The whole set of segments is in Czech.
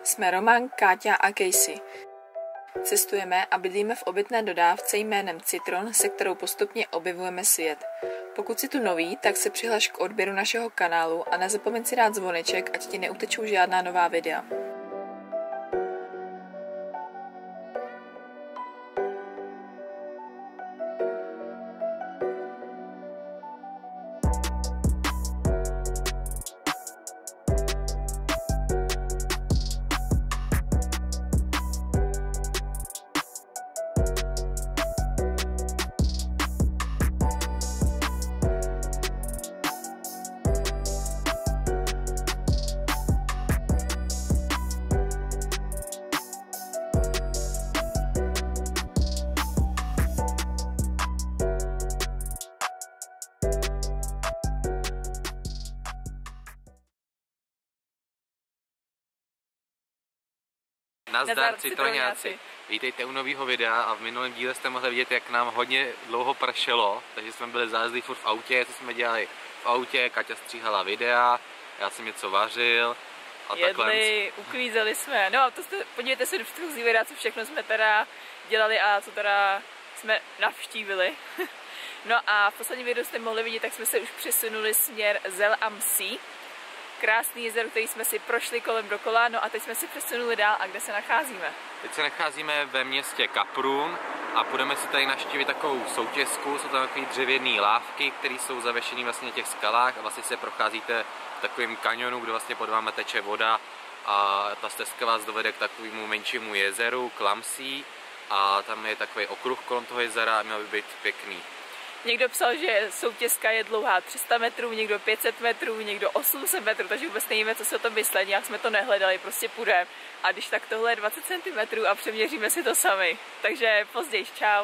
Jsme Roman, Káťa a Casey. Cestujeme a bydlíme v obytné dodávce jménem Citron, se kterou postupně objevujeme svět. Pokud jsi tu nový, tak se přihlaš k odběru našeho kanálu a nezapomeň si dát zvoneček, ať ti neutečou žádná nová videa. Nazdar citroňáci. Vítejte u nového videa a v minulém díle jste mohli vidět, jak nám hodně dlouho pršelo, takže jsme byli zázlí furt v autě, co jsme dělali v autě, Kaťa stříhala videa, já jsem něco vařil a jedli, uklízeli jsme, no a to podívejte se do předchozí videa, co všechno jsme teda dělali a co teda jsme navštívili. No a v posledním videu jste mohli vidět, tak jsme se už přesunuli směr Zell am See. Krásný jezero, který jsme si prošli kolem dokola, no a teď jsme si přesunuli dál. A kde se nacházíme? Teď se nacházíme ve městě Kaprun a půjdeme si tady navštívit takovou soutězku. Jsou tam takové dřevěné lávky, které jsou zavěšené vlastně na těch skalách a vlastně se procházíte v takovém kanionu, kde vlastně pod vámi teče voda a ta stezka vás dovede k takovému menšímu jezeru, Klamsí, a tam je takový okruh kolem toho jezera a měl by být pěkný. Někdo psal, že soutězka je dlouhá 300 metrů, někdo 500 metrů, někdo 800 metrů, takže vůbec nevíme, co si o tom myslet, nějak jsme to nehledali, prostě půjdeme. A když tak tohle je 20 cm a přeměříme si to sami. Takže později, čau.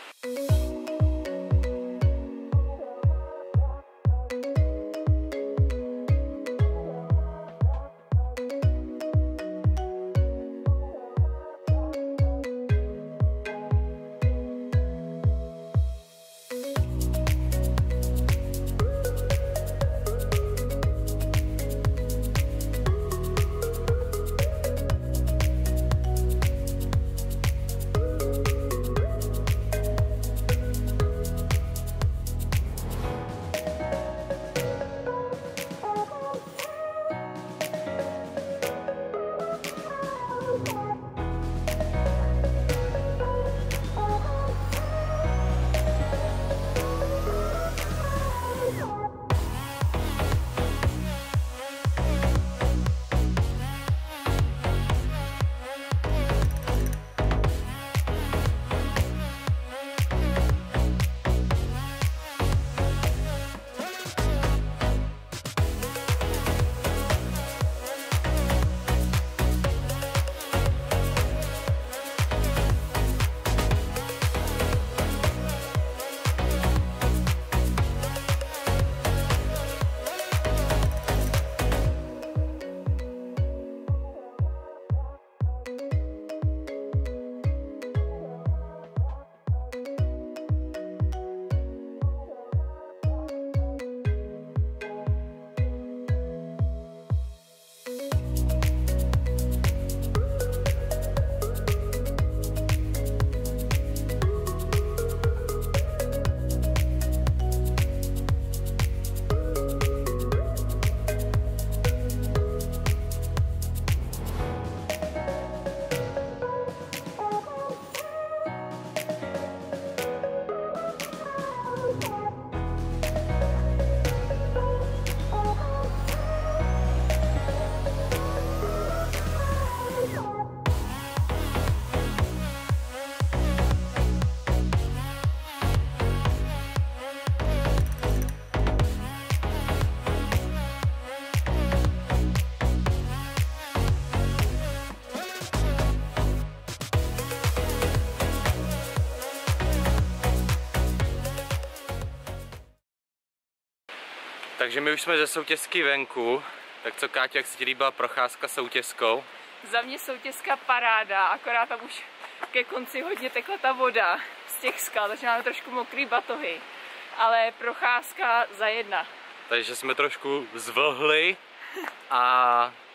Takže my už jsme ze soutězky venku, tak co Káťo, jak se ti líbila procházka soutězkou? Za mě soutězka paráda, akorát tam už ke konci hodně tekla ta voda z těch skal, takže máme trošku mokrý batohy, ale procházka za jedna. Takže jsme trošku zvlhli a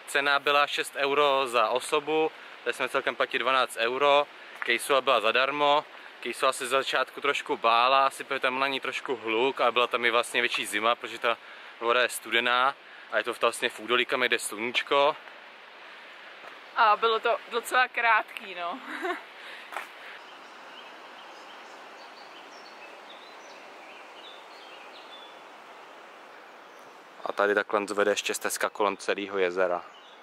cena byla 6 € za osobu, tady jsme celkem platili 12 €, kejsula byla zadarmo, kejsula se za začátku trošku bála, asi tam na ní trošku hluk a byla tam i vlastně větší zima, protože ta voda je studená a je to vlastně v údolí, kam jde sluníčko. A bylo to docela krátký, no. A tady takhle vede ještě stezka kolem celého jezera.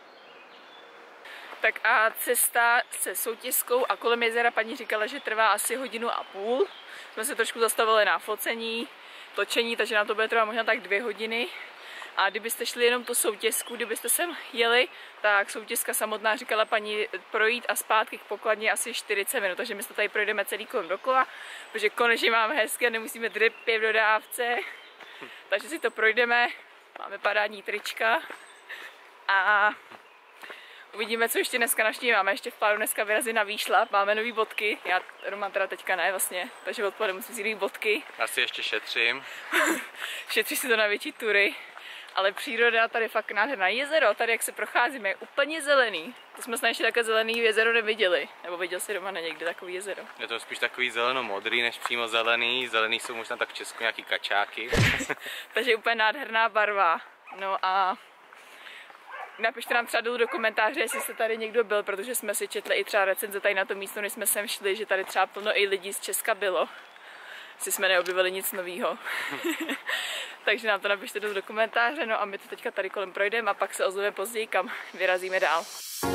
Tak a cesta se soutězkou a kolem jezera paní říkala, že trvá asi 1,5 hodiny. Jsme se trošku zastavili na focení, točení, takže nám to bude trvat možná tak 2 hodiny. A kdybyste šli jenom tu soutězku, kdybyste sem jeli, tak soutězka samotná říkala paní projít a zpátky k pokladně asi 40 minut. Takže my se tady projdeme celý kolem dokola, protože konečně máme hezké, nemusíme drpět v dodávce. Takže si to projdeme, máme parádní trička a uvidíme, co ještě dneska navštívíme. Máme ještě v plánu dneska vyrazit na výšlap, máme nový bodky, já Roman teda teďka ne vlastně, takže odpoledne musím vzít bodky. Asi ještě šetřím. Šetří si to na větší tury, ale příroda tady fakt nádherná. Jezero, tady jak se procházíme, je úplně zelený. To jsme snad ještě také zelený jezero neviděli, nebo viděl si Romane někdy takový jezero? Je to spíš takový zeleno-modrý, než přímo zelený. Zelený jsou možná tak v Česku nějaký kačáky. Takže úplně nádherná barva. No a napište nám třeba dolů do komentáře, jestli jste tady někdo byl, protože jsme si četli i třeba recenze tady na to místo, než jsme sem šli, že tady třeba plno i lidí z Česka bylo. Si jsme neobjevili nic nového. Takže nám to napište dolů do komentáře, no a my to teďka tady kolem projdeme a pak se ozveme později, kam vyrazíme dál.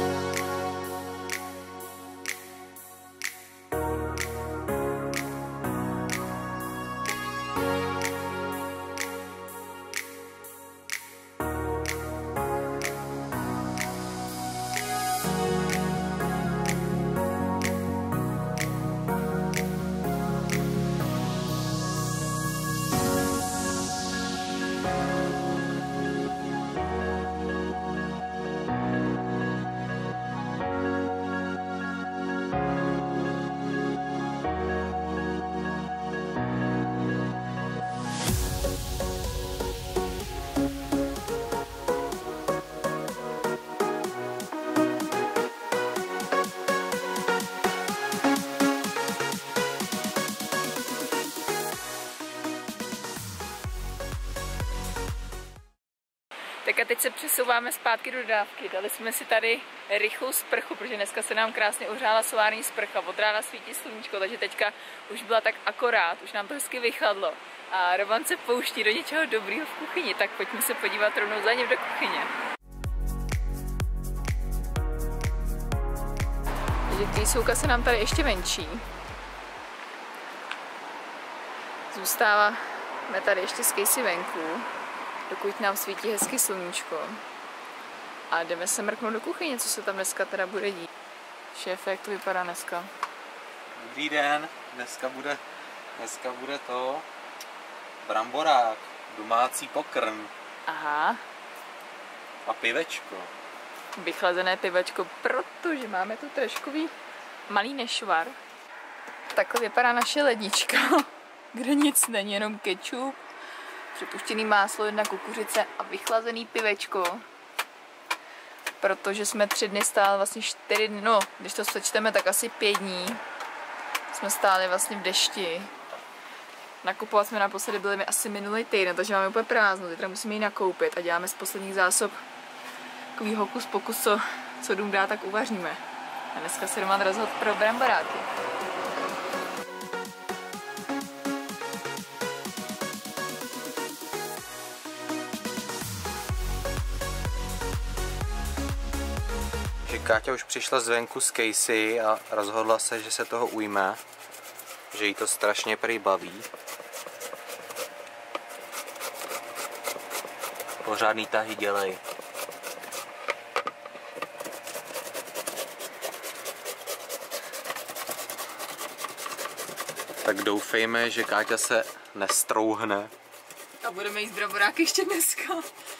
Tak a teď se přesouváme zpátky do dodávky. Dali jsme si tady rychlou sprchu, protože dneska se nám krásně ohřála solární sprcha. Od rána svítí sluníčko, takže teďka už byla tak akorát, už nám to hezky vychladlo. A Roman se pouští do něčeho dobrýho v kuchyni, tak pojďme se podívat rovnou za ním do kuchyně. Takže kýsouka se nám tady ještě venčí. Zůstáváme tady ještě s kejsi venku, dokud nám svítí hezky sluníčko. A jdeme se mrknout do kuchyně, co se tam dneska teda bude dít. Šéfe, jak to vypadá dneska? Dobrý den, dneska bude to bramborák, domácí pokrm. Aha. A pivečko. Vychlazené pivečko, protože máme tu troškový malý nešvar. Takhle vypadá naše lednička, kde nic není, jenom kečup, připuštěný máslo, 1 kukuřice a vychlazený pivečko. Protože jsme 3 dny stáli, vlastně 4 dny, no, když to sečteme, tak asi 5 dní jsme stáli vlastně v dešti. Nakupovat jsme naposledy byli asi minulý týden, takže máme úplně prázdno, teď musíme ji nakoupit a děláme z posledních zásob takový hokus pokus, co dům dá, tak uvaříme. A dneska se Roman rozhodl pro bramboráky. Káťa už přišla zvenku z Casey a rozhodla se, že se toho ujme, že jí to strašně prý baví. Pořádný tahy dělej. Tak doufejme, že Káťa se nestrouhne. A budeme jíst bramboráky ještě dneska.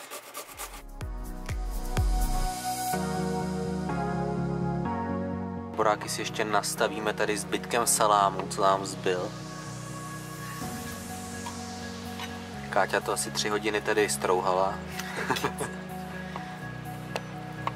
Bramboráky si ještě nastavíme tady zbytkem salámu, co nám zbyl. Káťa to asi 3 hodiny tady strouhala.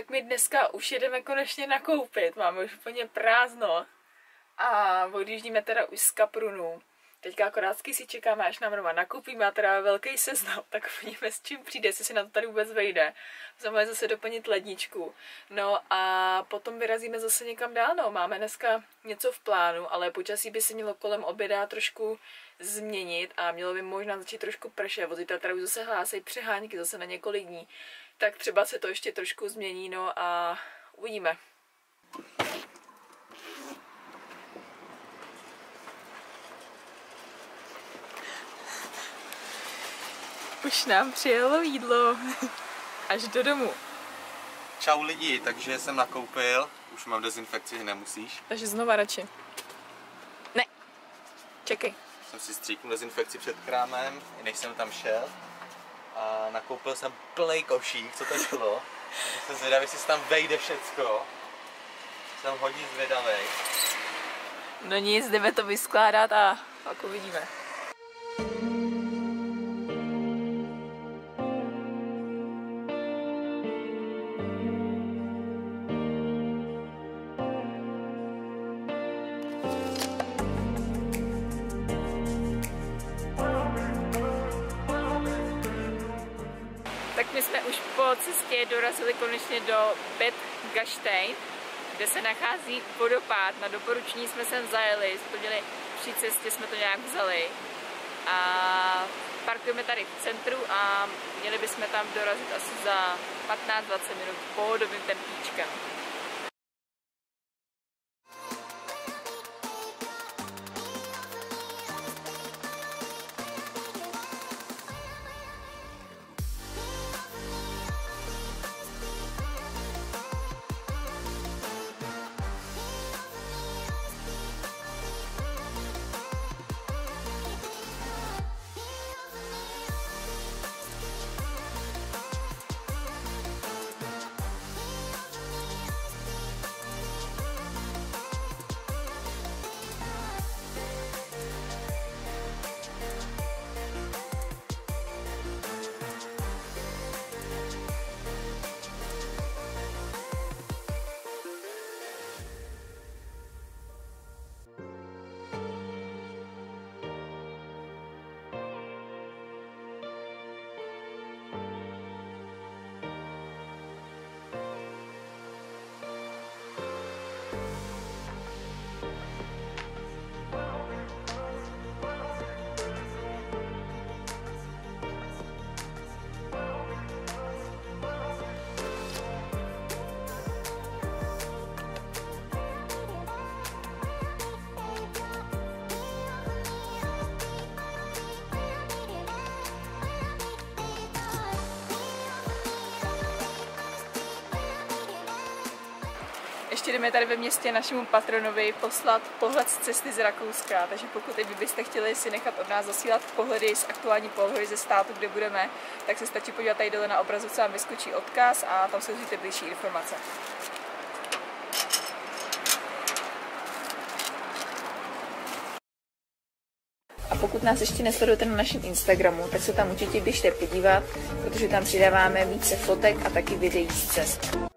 My dneska už jedeme konečně nakoupit, máme už úplně prázdno a odjíždíme teda už z Kaprunu. Teďka akorát si čekáme, až nám Roman nakoupí, má teda velký seznam, tak uvidíme, s čím přijde, jestli si na to tady vůbec vejde. Můžeme zase doplnit ledničku. No a potom vyrazíme zase někam dál, no. Máme dneska něco v plánu, ale počasí by se mělo kolem oběda trošku změnit a mělo by možná začít trošku pršet. Vozitel teda už zase hlásí přehánky zase na několik dní, tak třeba se to ještě trošku změní, no a uvidíme. Už nám přijelo jídlo. Až do domu. Čau lidi, takže jsem nakoupil. Už mám dezinfekci, nemusíš. Takže znova radši. Ne. Čekej. Jsem si stříknul dezinfekci před krámem, než jsem tam šel. A nakoupil jsem plný košík, co to šlo. Jsem zvědavý, jestli se tam vejde všecko. Jsem hodně zvědavý. No nic, jdeme to vyskládat a pak uvidíme. Tak my jsme už po cestě dorazili konečně do Bad Gastein, kde se nachází vodopád. Na doporučení jsme sem zajeli, splnili při cestě, jsme to nějak vzali. A parkujeme tady v centru a měli bychom tam dorazit asi za 15-20 minut pohodovým tempíčkem. Ještě jdeme tady ve městě našemu patronovi poslat pohled z cesty z Rakouska, takže pokud i vy byste chtěli si nechat od nás zasílat pohledy z aktuální pohledy ze státu, kde budeme, tak se stačí podívat tady dole na obrazovce, vám vyskočí odkaz a tam se dozvíte blížší informace. A pokud nás ještě nesledujete na našem Instagramu, tak se tam určitě běžte podívat, protože tam přidáváme více fotek a taky videí z cest.